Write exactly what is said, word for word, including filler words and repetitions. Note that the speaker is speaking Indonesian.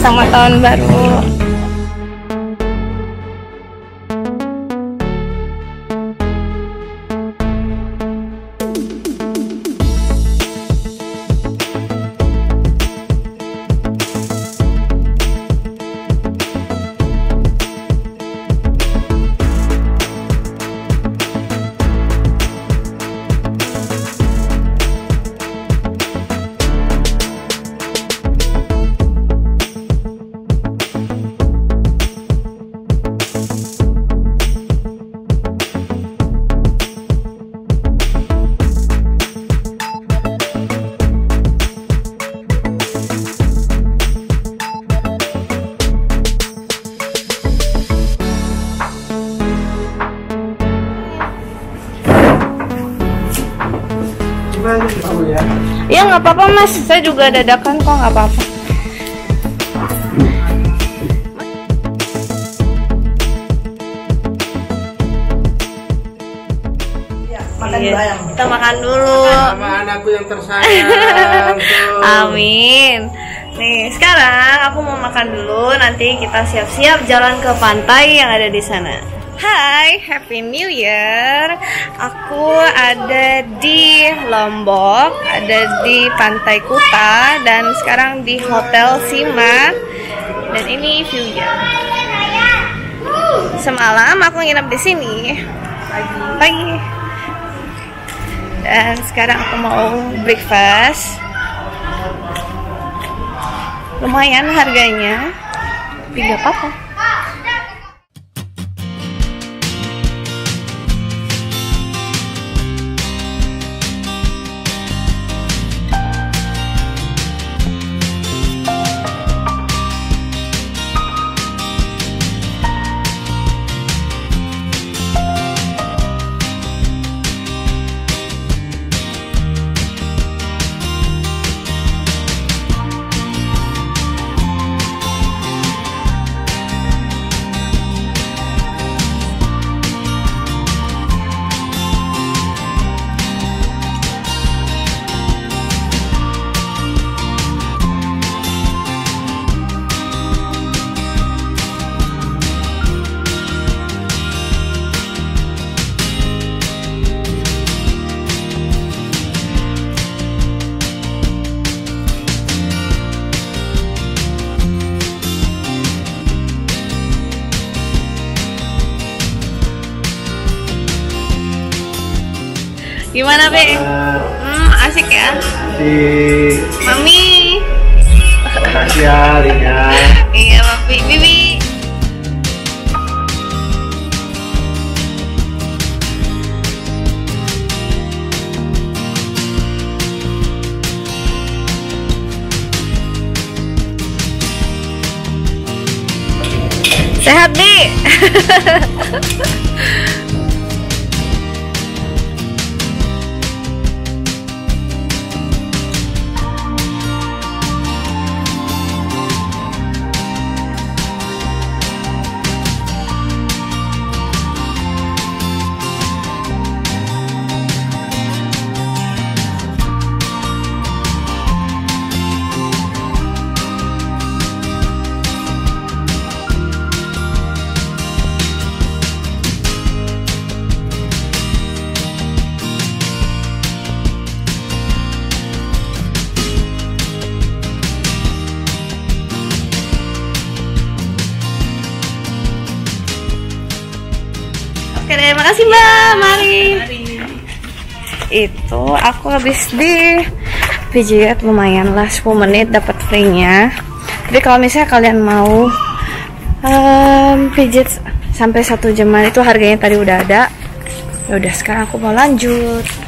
Selamat tahun baru. Ya nggak apa-apa mas, saya juga dadakan kok, nggak apa-apa. Ya, makan iya. dulu ayam. Kita makan dulu. Sama anakku yang tersayang. Amin. Nih sekarang aku mau makan dulu, nanti kita siap-siap jalan ke pantai yang ada di sana. Hai, Happy New Year. Aku ada di Lombok, ada di Pantai Kuta, dan sekarang di Hotel Sima. Dan ini view-nya. Semalam aku nginep di sini pagi. Pagi. Dan sekarang aku mau breakfast. Lumayan harganya, tiga apa-apa. Gimana, Be? Hmm, asik ya? Di Mami. makasih ya, Lina. Iya, Papi. Bibi. Sehat, Bi. Oke deh, makasih Mbak. Mari. Mari. Itu aku habis di pijit lumayan lah, sepuluh menit dapat free-nya. Tapi kalau misalnya kalian mau um, pijit sampai satu jaman itu harganya tadi udah ada. Ya udah, sekarang aku mau lanjut.